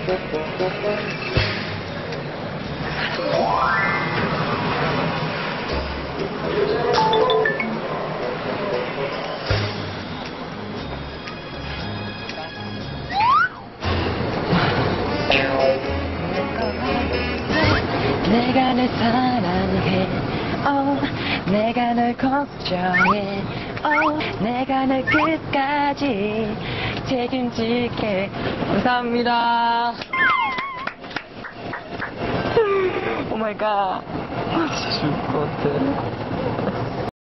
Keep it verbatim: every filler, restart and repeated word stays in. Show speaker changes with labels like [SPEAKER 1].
[SPEAKER 1] 내가 널 사랑해, oh, 내가 널 걱정해, oh, 내가 널 끝까지 책임질게. 감사합니다. 오 마이 갓. 진짜